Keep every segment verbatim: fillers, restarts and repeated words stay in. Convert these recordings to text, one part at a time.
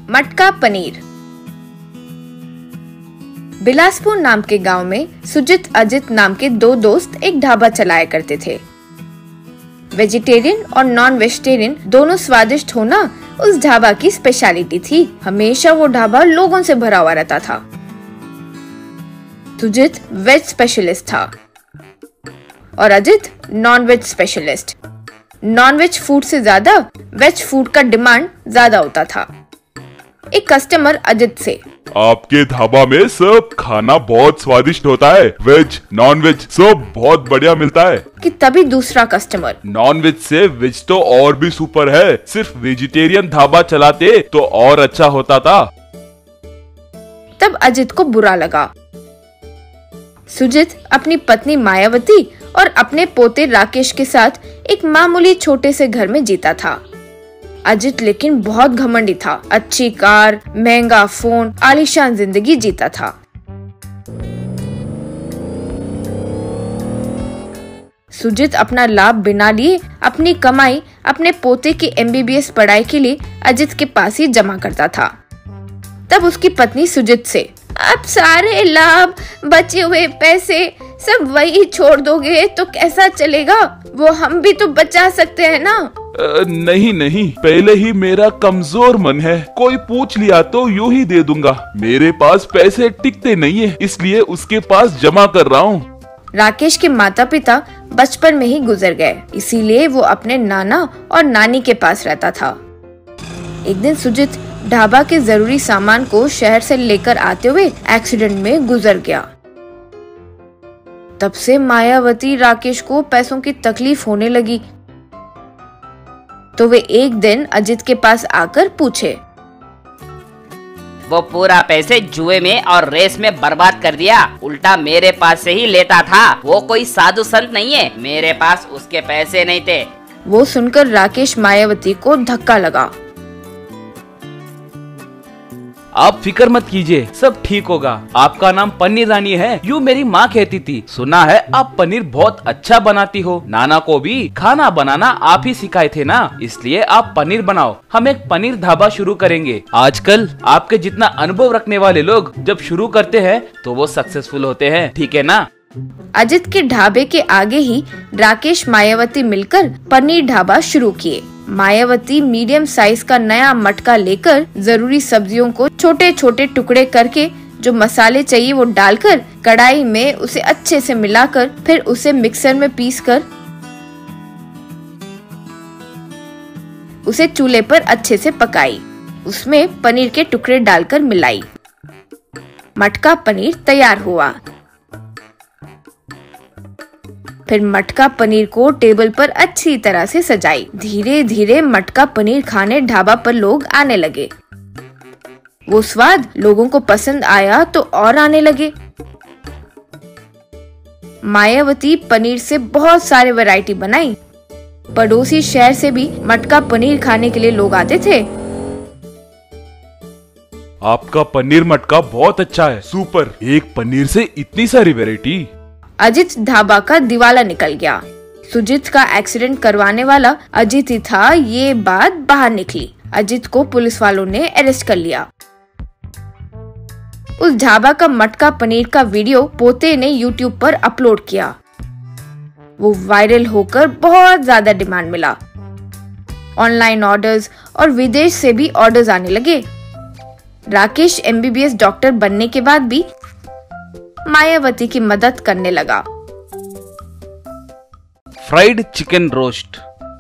मटका पनीर। बिलासपुर नाम के गांव में सुजित अजित नाम के दो दोस्त एक ढाबा चलाया करते थे। वेजिटेरियन और नॉन वेजिटेरियन दोनों स्वादिष्ट होना उस ढाबा की स्पेशलिटी थी। हमेशा वो ढाबा लोगों से भरा हुआ रहता था। सुजित वेज स्पेशलिस्ट था और Ajit non veg specialist. Non veg food से ज्यादा वेज फूड का डिमांड ज्यादा होता था। एक कस्टमर अजित से, आपके ढाबा में सब खाना बहुत स्वादिष्ट होता है, वेज नॉन वेज सब बहुत बढ़िया मिलता है। कि तभी दूसरा कस्टमर, नॉन वेज से वेज तो और भी सुपर है, सिर्फ वेजिटेरियन ढाबा चलाते तो और अच्छा होता था। तब अजित को बुरा लगा। सुजित अपनी पत्नी मायावती और अपने पोते राकेश के साथ एक मामूली छोटे से घर में जीता था। अजित लेकिन बहुत घमंडी था। अच्छी कार, महंगा फोन, आलीशान जिंदगी जीता था। सुजित अपना लाभ बिना लिए अपनी कमाई अपने पोते की एम बी बी एस पढ़ाई के लिए अजित के पास ही जमा करता था। तब उसकी पत्नी सुजित से, अब सारे लाभ, बचे हुए पैसे सब वही छोड़ दोगे तो कैसा चलेगा? वो हम भी तो बचा सकते हैं ना। आ, नहीं नहीं, पहले ही मेरा कमजोर मन है, कोई पूछ लिया तो यूं ही दे दूंगा। मेरे पास पैसे टिकते नहीं है, इसलिए उसके पास जमा कर रहा हूँ। राकेश के माता पिता बचपन में ही गुजर गए, इसीलिए वो अपने नाना और नानी के पास रहता था। एक दिन सुजित ढाबा के जरूरी सामान को शहर से लेकर आते हुए एक्सीडेंट में गुजर गया। तब से मायावती राकेश को पैसों की तकलीफ होने लगी। तो वे एक दिन अजित के पास आकर पूछे, वो पूरा पैसे जुए में और रेस में बर्बाद कर दिया, उल्टा मेरे पास से ही लेता था। वो कोई साधु संत नहीं है, मेरे पास उसके पैसे नहीं थे। वो सुनकर राकेश मायावती को धक्का लगा। आप फिक्र मत कीजिए, सब ठीक होगा। आपका नाम पनीर रानी है, यूँ मेरी माँ कहती थी। सुना है आप पनीर बहुत अच्छा बनाती हो। नाना को भी खाना बनाना आप ही सिखाए थे ना, इसलिए आप पनीर बनाओ। हम एक पनीर ढाबा शुरू करेंगे। आजकल आपके जितना अनुभव रखने वाले लोग जब शुरू करते हैं तो वो सक्सेसफुल होते हैं, ठीक है ना? अजित के ढाबे के आगे ही राकेश मायावती मिलकर पनीर ढाबा शुरू किए। मायावती मीडियम साइज का नया मटका लेकर जरूरी सब्जियों को छोटे छोटे टुकड़े करके जो मसाले चाहिए वो डालकर कढ़ाई में उसे अच्छे से मिलाकर फिर उसे मिक्सर में पीसकर उसे चूल्हे पर अच्छे से पकाई। उसमें पनीर के टुकड़े डालकर मिलाई। मटका पनीर तैयार हुआ। फिर मटका पनीर को टेबल पर अच्छी तरह से सजाई। धीरे धीरे मटका पनीर खाने ढाबा पर लोग आने लगे। वो स्वाद लोगों को पसंद आया तो और आने लगे। मायावती पनीर से बहुत सारे वैरायटी बनाई। पड़ोसी शहर से भी मटका पनीर खाने के लिए लोग आते थे। आपका पनीर मटका बहुत अच्छा है, सुपर। एक पनीर से इतनी सारी वैरायटी। अजित ढाबा का दिवाला निकल गया। सुजित का एक्सीडेंट करवाने वाला अजित ही था, ये बात बाहर निकली। अजित को पुलिस वालों ने अरेस्ट कर लिया। उस ढाबा का मटका पनीर का वीडियो पोते ने यूट्यूब पर अपलोड किया। वो वायरल होकर बहुत ज्यादा डिमांड मिला। ऑनलाइन ऑर्डर्स और विदेश से भी ऑर्डर्स आने लगे। Rakesh M B B S doctor बनने के बाद भी मायावती की मदद करने लगा। Fried chicken roast.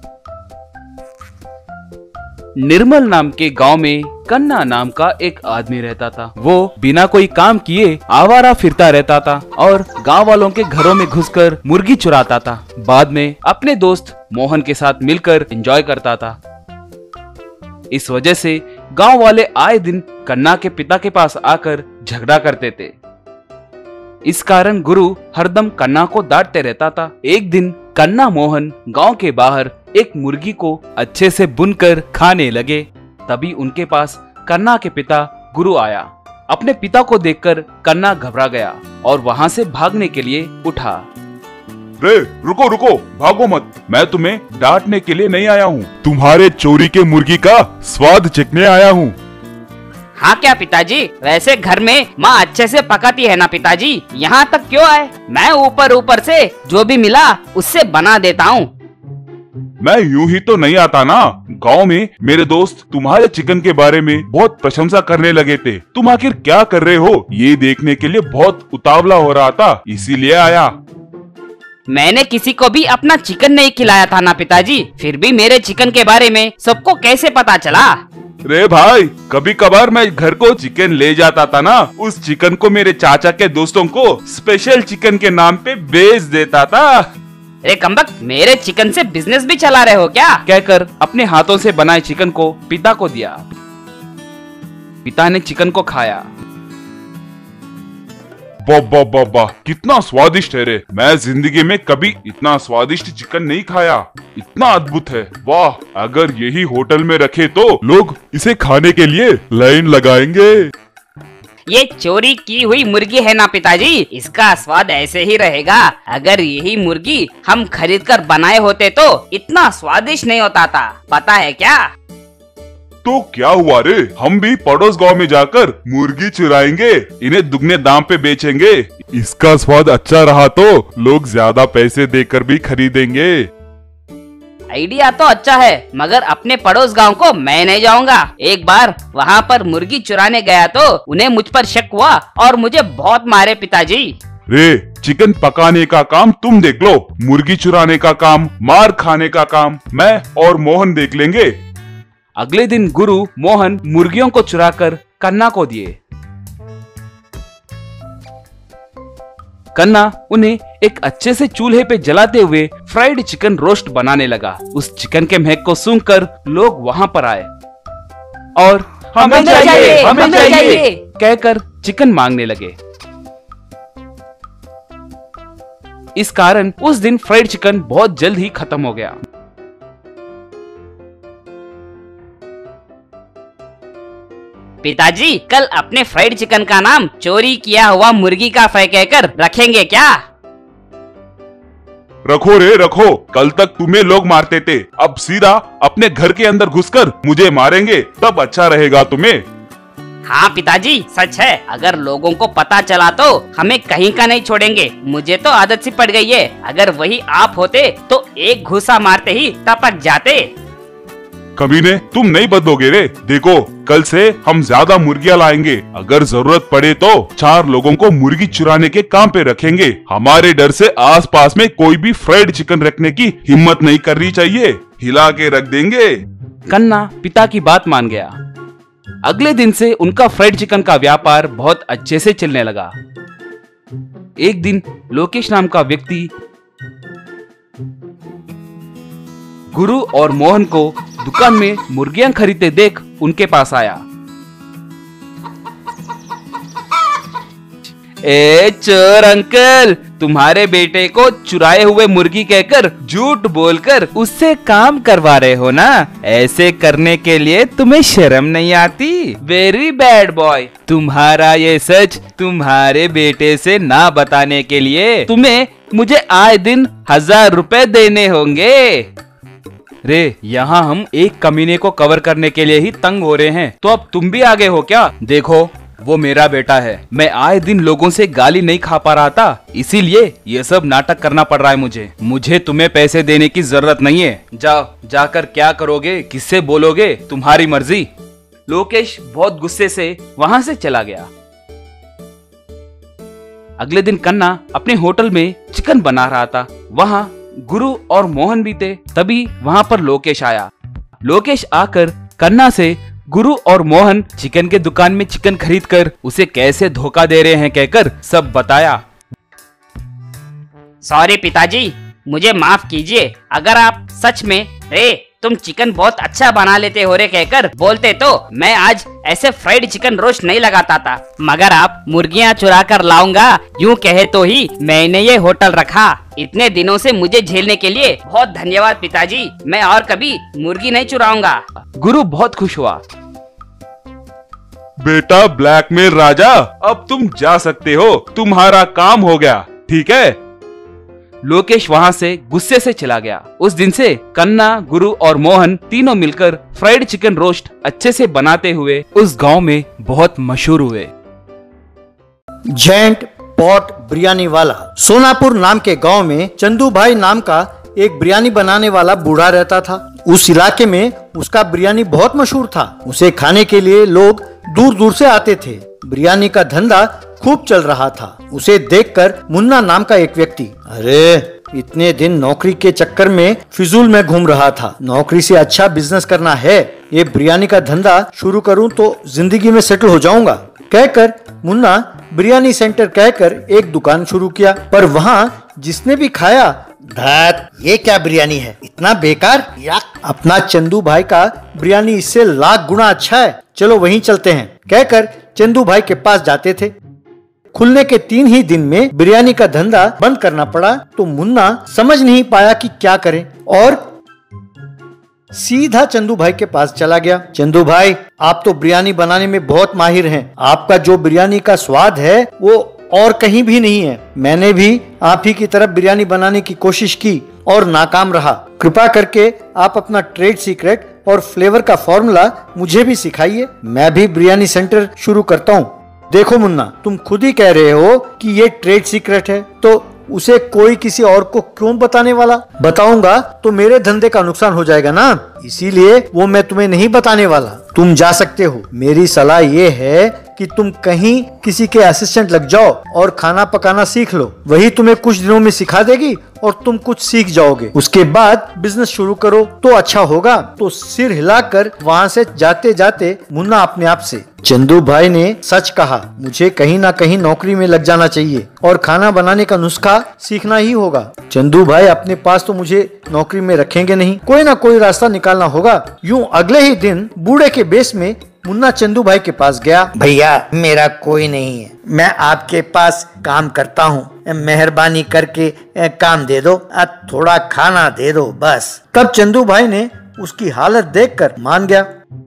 निर्मल नाम के गांव में कन्ना नाम का एक आदमी रहता था। वो बिना कोई काम किए आवारा फिरता रहता था और गांव वालों के घरों में घुसकर मुर्गी चुराता था। बाद में अपने दोस्त मोहन के साथ मिलकर एंजॉय करता था। इस वजह से गांव वाले आए दिन कन्ना के पिता के पास आकर झगड़ा करते थे। इस कारण गुरु हरदम कन्ना को डांटते रहता था। एक दिन कन्ना मोहन गांव के बाहर एक मुर्गी को अच्छे से भूनकर खाने लगे। तभी उनके पास कन्ना के पिता गुरु आया। अपने पिता को देखकर कन्ना घबरा गया और वहां से भागने के लिए उठा। रे रुको रुको, भागो मत, मैं तुम्हें डांटने के लिए नहीं आया हूँ, तुम्हारे चोरी के मुर्गी का स्वाद चखने आया हूँ। हाँ क्या पिताजी? वैसे घर में माँ अच्छे से पकाती है ना पिताजी? यहाँ तक क्यों आए? मैं ऊपर ऊपर से जो भी मिला उससे बना देता हूँ। मैं यूं ही तो नहीं आता ना। गांव में मेरे दोस्त तुम्हारे चिकन के बारे में बहुत प्रशंसा करने लगे थे। तुम आखिर क्या कर रहे हो ये देखने के लिए बहुत उतावला हो रहा था, इसीलिए आया। मैंने किसी को भी अपना चिकन नहीं खिलाया था ना पिताजी, फिर भी मेरे चिकन के बारे में सबको कैसे पता चला? रे भाई, कभी कभार मैं घर को चिकन ले जाता था ना, उस चिकन को मेरे चाचा के दोस्तों को स्पेशल चिकन के नाम पे बेच देता था। अरे कम्बक, मेरे चिकन से बिजनेस भी चला रहे हो क्या? कहकर अपने हाथों से बनाए चिकन को पिता को दिया। पिता ने चिकन को खाया। बाबा बाबा, कितना स्वादिष्ट है रे। मैं जिंदगी में कभी इतना स्वादिष्ट चिकन नहीं खाया। इतना अद्भुत है, वाह। अगर यही होटल में रखे तो लोग इसे खाने के लिए लाइन लगाएंगे। ये चोरी की हुई मुर्गी है ना पिताजी, इसका स्वाद ऐसे ही रहेगा। अगर यही मुर्गी हम खरीद कर बनाए होते तो इतना स्वादिष्ट नहीं होता था, पता है क्या? तो क्या हुआ रे, हम भी पड़ोस गांव में जाकर मुर्गी चुराएंगे, इन्हें दुगने दाम पे बेचेंगे। इसका स्वाद अच्छा रहा तो लोग ज्यादा पैसे देकर भी खरीदेंगे। आइडिया तो अच्छा है, मगर अपने पड़ोस गांव को मैं नहीं जाऊंगा। एक बार वहाँ पर मुर्गी चुराने गया तो उन्हें मुझ पर शक हुआ और मुझे बहुत मारे पिताजी। रे, चिकन पकाने का काम तुम देख लो, मुर्गी चुराने का काम, मार खाने का काम मैं और मोहन देख लेंगे। अगले दिन गुरु मोहन मुर्गियों को चुराकर कन्ना को दिए। कन्ना उन्हें एक अच्छे से चूल्हे पे जलाते हुए फ्राइड चिकन रोस्ट बनाने लगा। उस चिकन के महक को सूंघकर लोग वहां पर आए और हमें, हमें चाहिए, चाहिए, हमें चाहिए, चाहिए कहकर चिकन मांगने लगे। इस कारण उस दिन फ्राइड चिकन बहुत जल्द ही खत्म हो गया। पिताजी, कल अपने फ्राइड चिकन का नाम चोरी किया हुआ मुर्गी का फ्राई कहकर रखेंगे क्या? रखो रे रखो, कल तक तुम्हें लोग मारते थे, अब सीधा अपने घर के अंदर घुसकर मुझे मारेंगे, तब अच्छा रहेगा तुम्हें। हाँ पिताजी, सच है। अगर लोगों को पता चला तो हमें कहीं का नहीं छोड़ेंगे। मुझे तो आदत सी पड़ गई है, अगर वही आप होते तो एक घुसा मारते ही टपक जाते। कमीने, तुम नहीं बदलोगे रे। देखो, कल से हम ज्यादा मुर्गियां लाएंगे, अगर जरूरत पड़े तो चार लोगों को मुर्गी चुराने के काम पे रखेंगे। हमारे डर से आसपास में कोई भी फ्राइड चिकन रखने की हिम्मत नहीं करनी चाहिए, हिला के रख देंगे। कन्ना पिता की बात मान गया। अगले दिन से उनका फ्राइड चिकन का व्यापार बहुत अच्छे से चलने लगा। एक दिन लोकेश नाम का व्यक्ति गुरु और मोहन को दुकान में मुर्गियां खरीदते देख उनके पास आया। ए चोर अंकल, तुम्हारे बेटे को चुराए हुए मुर्गी कहकर झूठ बोलकर उससे काम करवा रहे हो ना? ऐसे करने के लिए तुम्हें शर्म नहीं आती? Very bad boy. तुम्हारा ये सच तुम्हारे बेटे से ना बताने के लिए तुम्हें मुझे आए दिन हजार रुपए देने होंगे। रे, यहाँ हम एक कमीने को कवर करने के लिए ही तंग हो रहे हैं, तो अब तुम भी आगे हो क्या? देखो, वो मेरा बेटा है, मैं आए दिन लोगों से गाली नहीं खा पा रहा था, इसीलिए ये सब नाटक करना पड़ रहा है मुझे। मुझे तुम्हें पैसे देने की जरूरत नहीं है। जाओ, जाकर क्या करोगे, किससे बोलोगे, तुम्हारी मर्जी। लोकेश बहुत गुस्से से वहाँ से चला गया। अगले दिन कन्ना अपने होटल में चिकन बना रहा था। वहाँ गुरु और मोहन भी थे। तभी वहाँ पर लोकेश आया। लोकेश आकर कन्ना से गुरु और मोहन चिकन के दुकान में चिकन खरीद कर उसे कैसे धोखा दे रहे हैं कहकर सब बताया। सॉरी पिताजी, मुझे माफ कीजिए। अगर आप सच में रे तुम चिकन बहुत अच्छा बना लेते हो रे कहकर बोलते तो मैं आज ऐसे फ्राइड चिकन रोस्ट नहीं लगाता था, मगर आप मुर्गियां चुरा कर लाऊंगा यूं कहे तो ही मैंने ये होटल रखा। इतने दिनों से मुझे झेलने के लिए बहुत धन्यवाद पिताजी। मैं और कभी मुर्गी नहीं चुराऊंगा। गुरु बहुत खुश हुआ। बेटा ब्लैकमेल राजा, अब तुम जा सकते हो, तुम्हारा काम हो गया, ठीक है? लोकेश वहाँ से गुस्से से चला गया। उस दिन से कन्ना, गुरु और मोहन तीनों मिलकर फ्राइड चिकन रोस्ट अच्छे से बनाते हुए उस गांव में बहुत मशहूर हुए। जेंट पॉट बिरयानी वाला। सोनापुर नाम के गांव में चंदू भाई नाम का एक बिरयानी बनाने वाला बूढ़ा रहता था। उस इलाके में उसका बिरयानी बहुत मशहूर था। उसे खाने के लिए लोग दूर दूर से आते थे। बिरयानी का धंधा खूब चल रहा था। उसे देखकर मुन्ना नाम का एक व्यक्ति, अरे इतने दिन नौकरी के चक्कर में फिजूल में घूम रहा था, नौकरी से अच्छा बिजनेस करना है, ये बिरयानी का धंधा शुरू करूं तो जिंदगी में सेटल हो जाऊंगा, कहकर मुन्ना बिरयानी सेंटर कहकर एक दुकान शुरू किया। पर वहाँ जिसने भी खाया, धत ये क्या बिरयानी है, इतना बेकार, अपना चंदू भाई का बिरयानी इससे लाख गुना अच्छा है, चलो वहीं चलते हैं, कहकर चंदू भाई के पास जाते थे। खुलने के तीन ही दिन में बिरयानी का धंधा बंद करना पड़ा तो मुन्ना समझ नहीं पाया कि क्या करे और सीधा चंदू भाई के पास चला गया। चंदू भाई, आप तो बिरयानी बनाने में बहुत माहिर हैं। आपका जो बिरयानी का स्वाद है वो और कहीं भी नहीं है। मैंने भी आप ही की तरफ बिरयानी बनाने की कोशिश की और नाकाम रहा। कृपा करके आप अपना ट्रेड सीक्रेट और फ्लेवर का फॉर्मूला मुझे भी सिखाइए। मैं भी बिरयानी सेंटर शुरू करता हूँ। देखो मुन्ना, तुम खुद ही कह रहे हो कि ये ट्रेड सीक्रेट है, तो उसे कोई किसी और को क्यों बताने वाला? बताऊंगा तो मेरे धंधे का नुकसान हो जाएगा ना, इसीलिए वो मैं तुम्हें नहीं बताने वाला। तुम जा सकते हो। मेरी सलाह ये है कि तुम कहीं किसी के असिस्टेंट लग जाओ और खाना पकाना सीख लो। वही तुम्हें कुछ दिनों में सिखा देगी और तुम कुछ सीख जाओगे। उसके बाद बिजनेस शुरू करो तो अच्छा होगा। तो सिर हिलाकर वहाँ से जाते जाते मुन्ना अपने आप से, चंदू भाई ने सच कहा, मुझे कहीं ना कहीं नौकरी में लग जाना चाहिए और खाना बनाने का नुस्खा सीखना ही होगा। चंदू भाई अपने पास तो मुझे नौकरी में रखेंगे नहीं, कोई ना कोई रास्ता निकालना होगा। यूं अगले ही दिन बूढ़े के बेस में मुन्ना चंदू भाई के पास गया। भैया, मेरा कोई नहीं है, मैं आपके पास काम करता हूँ, मेहरबानी करके काम दे दो, थोड़ा खाना दे दो बस। तब चंदू भाई ने उसकी हालत देखकर मान गया।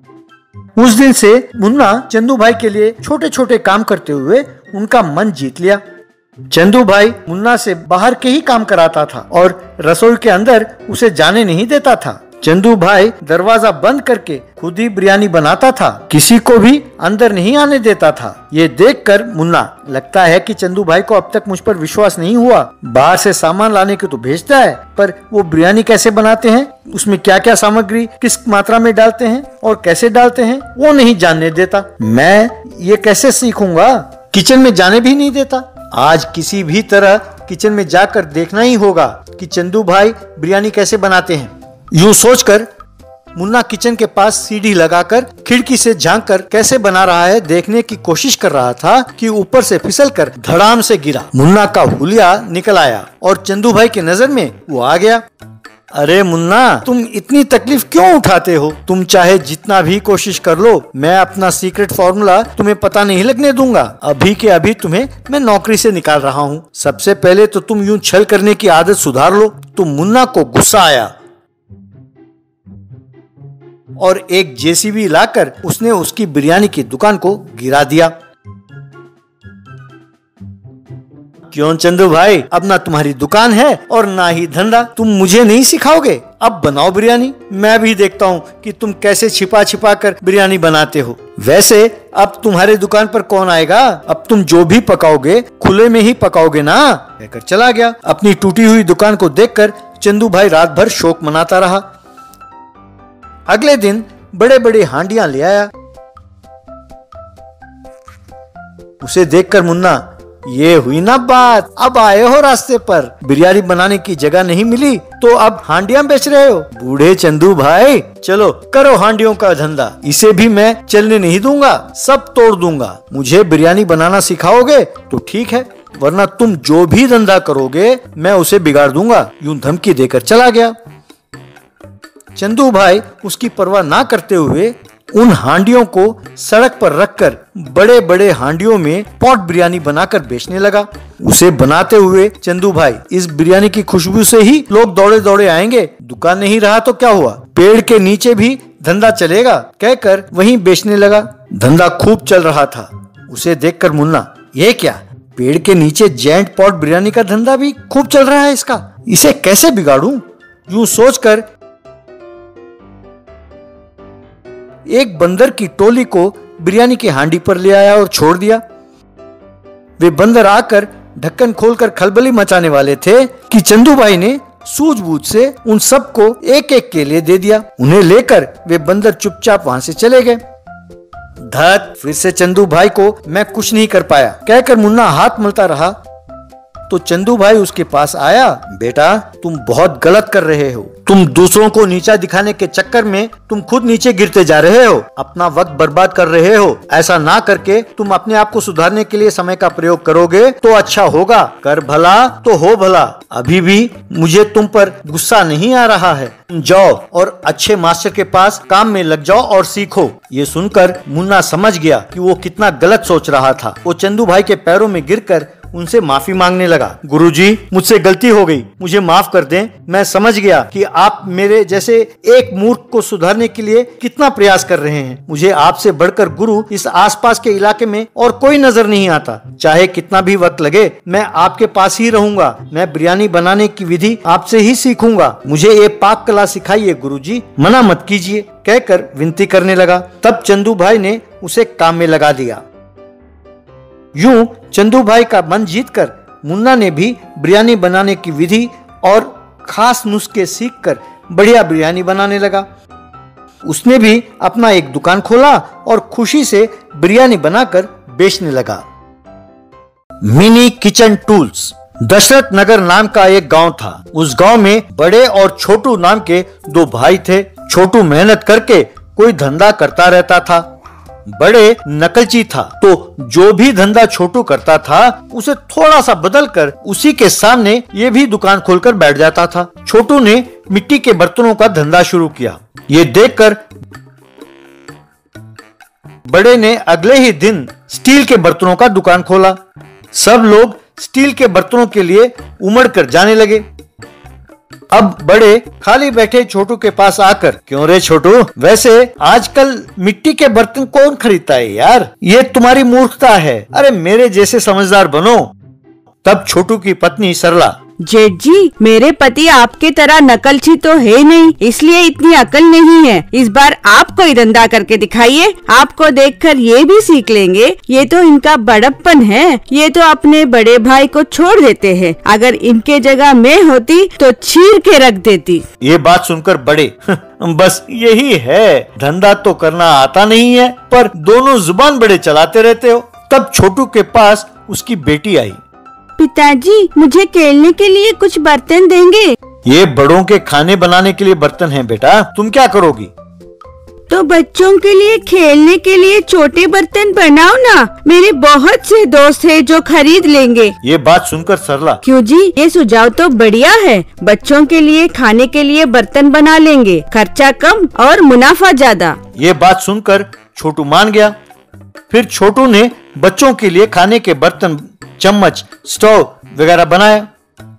उस दिन से मुन्ना चंदू भाई के लिए छोटे छोटे काम करते हुए उनका मन जीत लिया। चंदू भाई मुन्ना से बाहर के ही काम कराता था और रसोई के अंदर उसे जाने नहीं देता था। चंदू भाई दरवाजा बंद करके खुद ही बिरयानी बनाता था, किसी को भी अंदर नहीं आने देता था। ये देखकर मुन्ना, लगता है कि चंदू भाई को अब तक मुझ पर विश्वास नहीं हुआ। बाहर से सामान लाने के तो भेजता है, पर वो बिरयानी कैसे बनाते हैं, उसमें क्या क्या सामग्री किस मात्रा में डालते हैं और कैसे डालते हैं, वो नहीं जानने देता। मैं ये कैसे सीखूंगा, किचन में जाने भी नहीं देता। आज किसी भी तरह किचन में जाकर देखना ही होगा कि चंदू भाई बिरयानी कैसे बनाते हैं। यूं सोचकर मुन्ना किचन के पास सीढ़ी लगाकर खिड़की से झांककर कैसे बना रहा है देखने की कोशिश कर रहा था कि ऊपर से फिसलकर धड़ाम से गिरा। मुन्ना का हुलिया निकल आया और चंदू भाई की नजर में वो आ गया। अरे मुन्ना, तुम इतनी तकलीफ क्यों उठाते हो? तुम चाहे जितना भी कोशिश कर लो, मैं अपना सीक्रेट फॉर्मूला तुम्हें पता नहीं लगने दूंगा। अभी के अभी तुम्हें मैं नौकरी से निकाल रहा हूँ। सबसे पहले तो तुम यूं छल करने की आदत सुधार लो। तो मुन्ना को गुस्सा आया और एक जेसीबी लाकर उसने उसकी बिरयानी की दुकान को गिरा दिया। क्यों चंदू भाई, अब ना तुम्हारी दुकान है और ना ही धंधा, तुम मुझे नहीं सिखाओगे? अब बनाओ बिरयानी, मैं भी देखता हूँ कि तुम कैसे छिपा छिपा कर बिरयानी बनाते हो। वैसे अब तुम्हारे दुकान पर कौन आएगा? अब तुम जो भी पकाओगे खुले में ही पकाओगे ना, कहकर चला गया। अपनी टूटी हुई दुकान को देखकर चंदू भाई रात भर शोक मनाता रहा। अगले दिन बड़े बड़े हांडियां ले आया। उसे देखकर मुन्ना, ये हुई ना बात, अब आए हो रास्ते पर, बिरयानी बनाने की जगह नहीं मिली तो अब हांडियां बेच रहे हो। बूढ़े चंदू भाई, चलो करो हांडियों का धंधा, इसे भी मैं चलने नहीं दूंगा, सब तोड़ दूंगा। मुझे बिरयानी बनाना सिखाओगे तो ठीक है, वरना तुम जो भी धंधा करोगे मैं उसे बिगाड़ दूंगा। यूं धमकी देकर चला गया। चंदू भाई उसकी परवाह ना करते हुए उन हांडियों को सड़क पर रखकर बड़े बड़े हांडियों में पॉट बिरयानी बनाकर बेचने लगा। उसे बनाते हुए चंदू भाई, इस बिरयानी की खुशबू से ही लोग दौड़े दौड़े आएंगे, दुकान नहीं रहा तो क्या हुआ, पेड़ के नीचे भी धंधा चलेगा, कहकर वहीं बेचने लगा। धंधा खूब चल रहा था। उसे देखकर मुन्ना, ये क्या, पेड़ के नीचे जेंट पॉट बिरयानी का धंधा भी खूब चल रहा है इसका। इसे कैसे बिगाड़ूं? यूं सोचकर एक बंदर की टोली को बिरयानी की हांडी पर ले आया और छोड़ दिया। वे बंदर आकर ढक्कन खोलकर खलबली मचाने वाले थे कि चंदू भाई ने सूझबूझ से उन सबको एक एक के लिए दे दिया। उन्हें लेकर वे बंदर चुपचाप वहां से चले गए। धत, फिर से चंदू भाई को मैं कुछ नहीं कर पाया कहकर मुन्ना हाथ मलता रहा तो चंदू भाई उसके पास आया। बेटा, तुम बहुत गलत कर रहे हो। तुम दूसरों को नीचा दिखाने के चक्कर में तुम खुद नीचे गिरते जा रहे हो, अपना वक्त बर्बाद कर रहे हो। ऐसा ना करके तुम अपने आप को सुधारने के लिए समय का प्रयोग करोगे तो अच्छा होगा। कर भला तो हो भला। अभी भी मुझे तुम पर गुस्सा नहीं आ रहा है। जाओ और अच्छे मास्टर के पास काम में लग जाओ और सीखो। ये सुनकर मुन्ना समझ गया कि वो कितना गलत सोच रहा था। वो चंदू भाई के पैरों में गिरकर उनसे माफी मांगने लगा। गुरुजी, मुझसे गलती हो गई, मुझे माफ कर दें। मैं समझ गया कि आप मेरे जैसे एक मूर्ख को सुधारने के लिए कितना प्रयास कर रहे हैं। मुझे आपसे बढ़कर गुरु इस आसपास के इलाके में और कोई नजर नहीं आता। चाहे कितना भी वक्त लगे, मैं आपके पास ही रहूंगा। मैं बिरयानी बनाने की विधि आपसे ही सीखूंगा। मुझे ये पाक कला सिखाइए गुरुजी, मना मत कीजिए कहकर विनती करने लगा। तब चंदू भाई ने उसे काम में लगा दिया। यूं चंदू भाई का मन जीतकर मुन्ना ने भी बिरयानी बनाने की विधि और खास नुस्खे सीखकर बढ़िया बिरयानी बनाने लगा। उसने भी अपना एक दुकान खोला और खुशी से बिरयानी बनाकर बेचने लगा। Mini kitchen tools. Dashrath Nagar नाम का एक गांव था। उस गांव में बड़े और छोटू नाम के दो भाई थे। छोटू मेहनत करके कोई धंधा करता रहता था। बड़े नकलची था, तो जो भी धंधा छोटू करता था उसे थोड़ा सा बदलकर उसी के सामने ये भी दुकान खोलकर बैठ जाता था। छोटू ने मिट्टी के बर्तनों का धंधा शुरू किया। ये देखकर बड़े ने अगले ही दिन स्टील के बर्तनों का दुकान खोला। सब लोग स्टील के बर्तनों के लिए उमड़ कर जाने लगे। अब बड़े खाली बैठे छोटू के पास आकर, क्यों रे छोटू, वैसे आजकल मिट्टी के बर्तन कौन खरीदता है यार? ये तुम्हारी मूर्खता है। अरे मेरे जैसे समझदार बनो। तब छोटू की पत्नी सरला, जेठ जी, मेरे पति आपके तरह नकलची तो है नहीं, इसलिए इतनी अकल नहीं है। इस बार आप कोई धंधा करके दिखाइए, आपको देखकर ये भी सीख लेंगे। ये तो इनका बड़प्पन है, ये तो अपने बड़े भाई को छोड़ देते हैं। अगर इनके जगह मैं होती तो चीर के रख देती। ये बात सुनकर बड़े बस यही है, धंधा तो करना आता नहीं है, पर दोनों जुबान बड़े चलाते रहते हो। तब छोटू के पास उसकी बेटी आई। पिताजी, मुझे खेलने के लिए कुछ बर्तन देंगे? ये बड़ों के खाने बनाने के लिए बर्तन हैं बेटा, तुम क्या करोगी? तो बच्चों के लिए खेलने के लिए छोटे बर्तन बनाओ ना, मेरे बहुत से दोस्त हैं जो खरीद लेंगे। ये बात सुनकर सरला, क्यों जी, ये सुझाव तो बढ़िया है। बच्चों के लिए खाने के लिए बर्तन बना लेंगे, खर्चा कम और मुनाफा ज्यादा। ये बात सुनकर छोटू मान गया। फिर छोटू ने बच्चों के लिए खाने के बर्तन, चम्मच, स्टोव वगैरह बनाया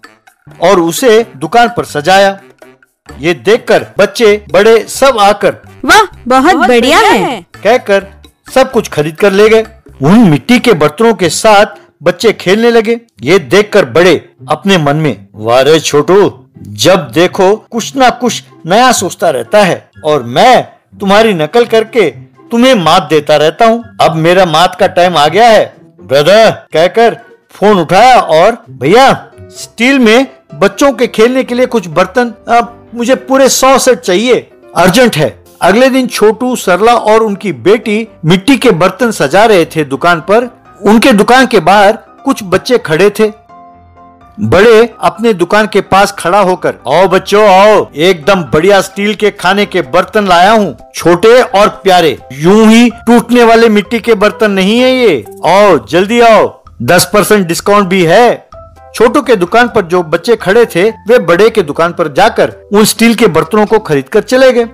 और उसे दुकान पर सजाया। ये देखकर बच्चे बड़े सब आकर, वाह, बहुत, बहुत बढ़िया है, है कहकर सब कुछ खरीद कर ले गए। उन मिट्टी के बर्तनों के साथ बच्चे खेलने लगे। ये देखकर बड़े अपने मन में, वाह रे छोटू, जब देखो कुछ ना कुछ नया सोचता रहता है और मैं तुम्हारी नकल करके तुम्हें मात देता रहता हूँ। अब मेरा मात का टाइम आ गया है ब्रदर कहकर फोन उठाया और, भैया स्टील में बच्चों के खेलने के लिए कुछ बर्तन, अब मुझे पूरे सौ सेट चाहिए, अर्जेंट है। अगले दिन छोटू, सरला और उनकी बेटी मिट्टी के बर्तन सजा रहे थे दुकान पर। उनके दुकान के बाहर कुछ बच्चे खड़े थे। बड़े अपने दुकान के पास खड़ा होकर, आओ बच्चों आओ, एकदम बढ़िया स्टील के खाने के बर्तन लाया हूँ, छोटे और प्यारे, यूं ही टूटने वाले मिट्टी के बर्तन नहीं है ये, आओ जल्दी आओ, दस परसेंट डिस्काउंट भी है। छोटू के दुकान पर जो बच्चे खड़े थे वे बड़े के दुकान पर जाकर उन स्टील के बर्तनों को खरीद कर चले गए।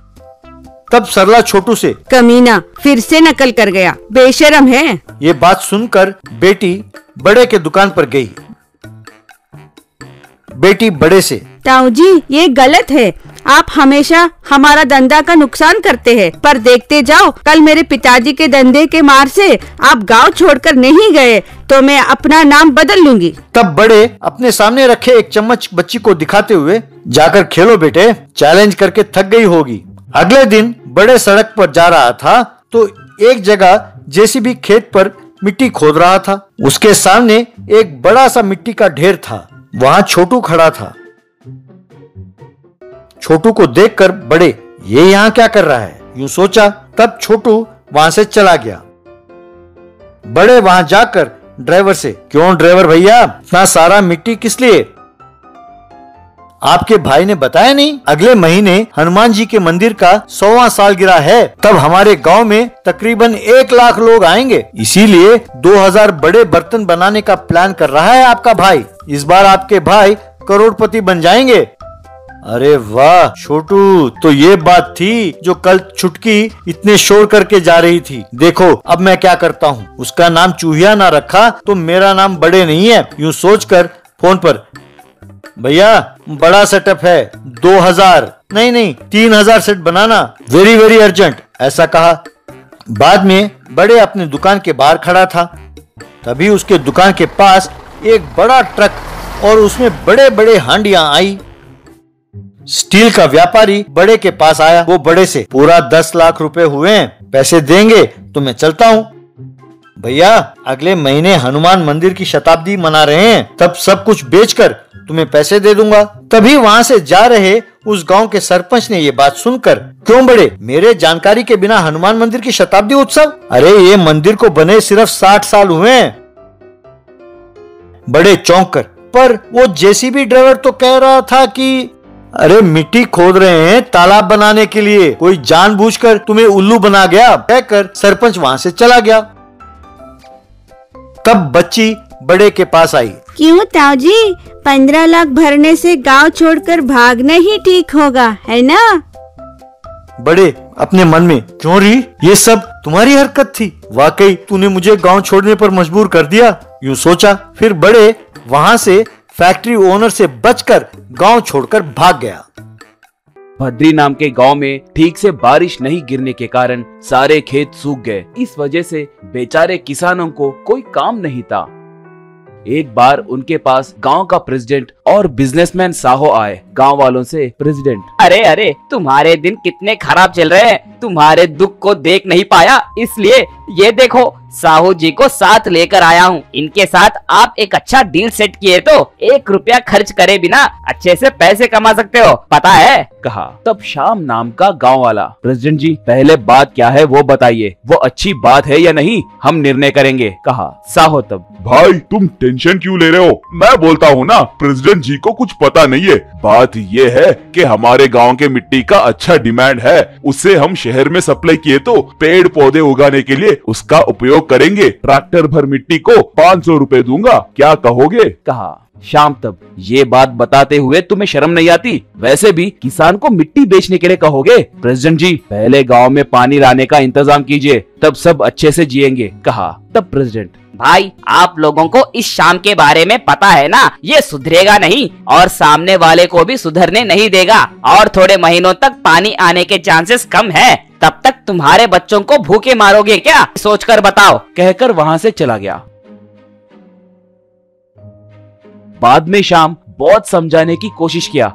तब सरला छोटू से, कमीना, फिर से नकल कर गया, बेशरम है। ये बात सुनकर बेटी बड़े के दुकान पर गई। बेटी बड़े से, ताऊ जी ये गलत है। आप हमेशा हमारा धंधा का नुकसान करते हैं, पर देखते जाओ कल मेरे पिताजी के धंधे के मार से आप गांव छोड़कर नहीं गए तो मैं अपना नाम बदल लूंगी। तब बड़े अपने सामने रखे एक चम्मच बच्ची को दिखाते हुए, जाकर खेलो बेटे, चैलेंज करके थक गई होगी। अगले दिन बड़े सड़क पर जा रहा था तो एक जगह जेसीबी खेत पर मिट्टी खोद रहा था। उसके सामने एक बड़ा सा मिट्टी का ढेर था। वहाँ छोटू खड़ा था। छोटू को देखकर बड़े, ये यहाँ क्या कर रहा है, यूं सोचा। तब छोटू वहां से चला गया। बड़े वहां जाकर ड्राइवर से, क्यों ड्राइवर भैया इतना सारा मिट्टी किस लिए? आपके भाई ने बताया नहीं, अगले महीने हनुमान जी के मंदिर का सौवां सालगिरह है। तब हमारे गांव में तकरीबन एक लाख लोग आएंगे, इसीलिए दो हज़ार बड़े बर्तन बनाने का प्लान कर रहा है आपका भाई। इस बार आपके भाई करोड़पति बन जाएंगे। अरे वाह छोटू, तो ये बात थी जो कल छुटकी इतने शोर करके जा रही थी। देखो अब मैं क्या करता हूँ, उसका नाम चूहिया ना रखा तो मेरा नाम बड़े नहीं है। यूं सोचकर फोन पर, भैया बड़ा सेटअप है, दो हजार नहीं नहीं तीन हजार सेट बनाना, वेरी वेरी अर्जेंट, ऐसा कहा। बाद में बड़े अपने दुकान के बाहर खड़ा था। तभी उसके दुकान के पास एक बड़ा ट्रक और उसमें बड़े बड़े हांडियां आई। स्टील का व्यापारी बड़े के पास आया। वो बड़े से, पूरा दस लाख रुपए हुए हैं, पैसे देंगे तो मैं चलता हूँ। भैया अगले महीने हनुमान मंदिर की शताब्दी मना रहे हैं, तब सब कुछ बेचकर तुम्हें पैसे दे दूंगा। तभी वहाँ से जा रहे उस गांव के सरपंच ने ये बात सुनकर, क्यों बड़े, मेरे जानकारी के बिना हनुमान मंदिर की शताब्दी उत्सव? अरे ये मंदिर को बने सिर्फ साठ साल हुए हैं। बड़े चौंक कर, पर वो जेसीबी ड्राइवर तो कह रहा था कि अरे मिट्टी खोद रहे हैं तालाब बनाने के लिए, कोई जानबूझकर तुम्हें उल्लू बना गया, कहकर सरपंच वहाँ से चला गया। तब बच्ची बड़े के पास आई। क्यों ताऊ जी, पंद्रह लाख भरने से गांव छोड़कर भागना ही ठीक होगा, है ना? बड़े अपने मन में, क्यों री, ये सब तुम्हारी हरकत थी, वाकई तूने मुझे गांव छोड़ने पर मजबूर कर दिया, यूं सोचा। फिर बड़े वहां से फैक्ट्री ओनर से बचकर गांव छोड़कर भाग गया। भद्री नाम के गांव में ठीक से बारिश नहीं गिरने के कारण सारे खेत सूख गए। इस वजह से बेचारे किसानों को कोई काम नहीं था। एक बार उनके पास गांव का प्रेसिडेंट और बिजनेसमैन साहो आए। गांव वालों से प्रेसिडेंट, अरे अरे तुम्हारे दिन कितने खराब चल रहे हैं, तुम्हारे दुख को देख नहीं पाया, इसलिए ये देखो साहू जी को साथ लेकर आया हूँ। इनके साथ आप एक अच्छा डील सेट किए तो एक रुपया खर्च करे बिना अच्छे से पैसे कमा सकते हो, पता है, कहा। तब श्याम नाम का गांव वाला, प्रेसिडेंट जी पहले बात क्या है वो बताइए, वो अच्छी बात है या नहीं हम निर्णय करेंगे, कहा। साहो तब, भाई तुम टेंशन क्यों ले रहे हो, मैं बोलता हूँ ना, प्रेसिडेंट जी को कुछ पता नहीं है। बात ये है कि हमारे गांव के मिट्टी का अच्छा डिमांड है, उससे हम शहर में सप्लाई किए तो पेड़ पौधे उगाने के लिए उसका उपयोग करेंगे। ट्रैक्टर भर मिट्टी को पाँच सौ रुपए दूंगा, क्या कहोगे, कहा। शाम तब, ये बात बताते हुए तुम्हें शर्म नहीं आती, वैसे भी किसान को मिट्टी बेचने के लिए कहोगे? प्रेसिडेंट जी पहले गांव में पानी लाने का इंतजाम कीजिए, तब सब अच्छे से जिएंगे, कहा। तब प्रेसिडेंट, भाई आप लोगों को इस शाम के बारे में पता है ना, ये सुधरेगा नहीं और सामने वाले को भी सुधरने नहीं देगा और थोड़े महीनों तक पानी आने के चांसेस कम है। तब तक तुम्हारे बच्चों को भूखे मारोगे क्या, सोचकर बताओ, कहकर वहाँ से चला गया। बाद में शाम बहुत समझाने की कोशिश किया,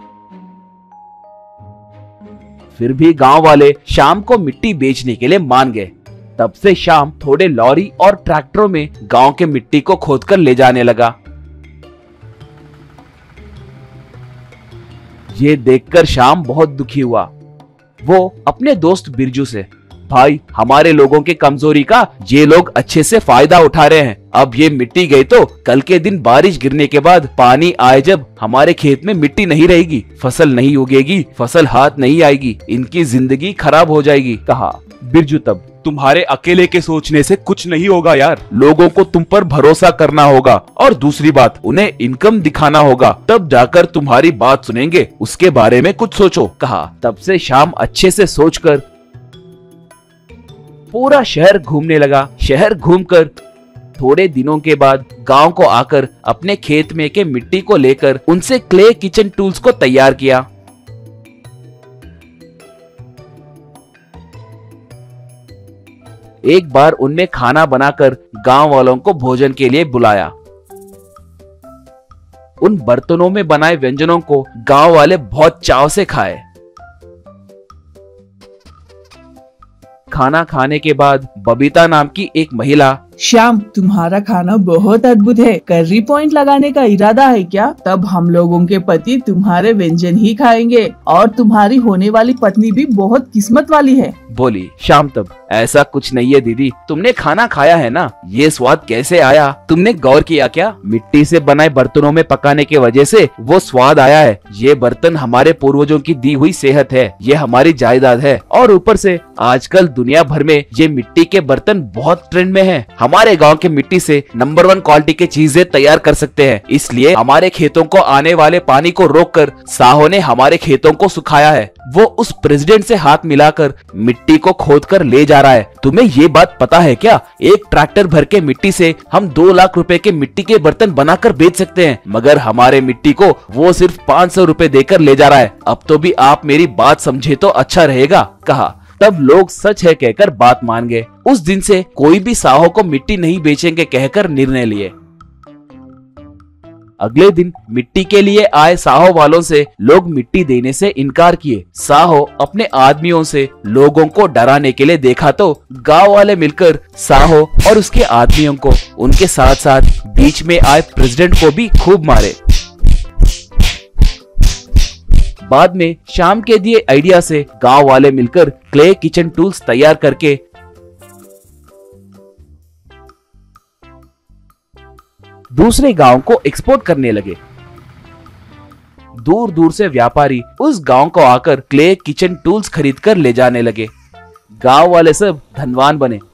फिर भी गांव वाले शाम को मिट्टी बेचने के लिए मान गए। तब से शाम थोड़े लॉरी और ट्रैक्टरों में गांव के मिट्टी को खोदकर ले जाने लगा। ये देखकर शाम बहुत दुखी हुआ। वो अपने दोस्त बिरजू से, भाई हमारे लोगों के कमजोरी का ये लोग अच्छे से फायदा उठा रहे हैं, अब ये मिट्टी गई तो कल के दिन बारिश गिरने के बाद पानी आए जब हमारे खेत में मिट्टी नहीं रहेगी, फसल नहीं उगेगी, फसल हाथ नहीं आएगी, इनकी जिंदगी खराब हो जाएगी, कहा। बिरजू तब, तुम्हारे अकेले के सोचने से कुछ नहीं होगा यार, लोगों को तुम पर भरोसा करना होगा और दूसरी बात उन्हें इनकम दिखाना होगा, तब जाकर तुम्हारी बात सुनेंगे, उसके बारे में कुछ सोचो, कहा। तब से शाम अच्छे से सोचकर पूरा शहर घूमने लगा। शहर घूमकर थोड़े दिनों के बाद गांव को आकर अपने खेत में के मिट्टी को लेकर उनसे क्ले किचन टूल्स को तैयार किया। एक बार उनने खाना बनाकर गांव वालों को भोजन के लिए बुलाया। उन बर्तनों में बनाए व्यंजनों को गांव वाले बहुत चाव से खाए। खाना खाने के बाद बबीता नाम की एक महिला, श्याम, तुम्हारा खाना बहुत अद्भुत है। कर्री पॉइंट लगाने का इरादा है क्या? तब हम लोगों के पति तुम्हारे व्यंजन ही खाएंगे और तुम्हारी होने वाली पत्नी भी बहुत किस्मत वाली है, बोली श्याम। तब ऐसा कुछ नहीं है दीदी, तुमने खाना खाया है ना, ये स्वाद कैसे आया तुमने गौर किया क्या? मिट्टी से बनाए बर्तनों में पकाने की वजह से वो स्वाद आया है। ये बर्तन हमारे पूर्वजों की दी हुई सेहत है, ये हमारी जायदाद है। और ऊपर से आजकल दुनिया भर में ये मिट्टी के बर्तन बहुत ट्रेंड में है। हमारे गांव के मिट्टी से नंबर वन क्वालिटी की चीजें तैयार कर सकते हैं। इसलिए हमारे खेतों को आने वाले पानी को रोककर साहो ने हमारे खेतों को सुखाया है। वो उस प्रेसिडेंट से हाथ मिलाकर मिट्टी को खोदकर ले जा रहा है। तुम्हें ये बात पता है क्या? एक ट्रैक्टर भर के मिट्टी से हम दो लाख रुपए के मिट्टी के बर्तन बनाकर बेच सकते हैं, मगर हमारे मिट्टी को वो सिर्फ पाँच सौ रुपए देकर ले जा रहा है। अब तो भी आप मेरी बात समझे तो अच्छा रहेगा, कहा। तब लोग सच है कहकर बात मान गए। उस दिन से कोई भी साहो को मिट्टी नहीं बेचेंगे कहकर निर्णय लिए। अगले दिन मिट्टी के लिए आए साहो वालों से लोग मिट्टी देने से इनकार किए। साहो अपने आदमियों से लोगों को डराने के लिए देखा तो गांव वाले मिलकर साहो और उसके आदमियों को, उनके साथ साथ बीच में आए प्रेसिडेंट को भी खूब मारे। बाद में शाम के दिए आइडिया से गांव वाले मिलकर क्ले किचन टूल्स तैयार करके दूसरे गांव को एक्सपोर्ट करने लगे। दूर दूर से व्यापारी उस गांव को आकर क्ले किचन टूल्स खरीदकर ले जाने लगे। गांव वाले सब धनवान बने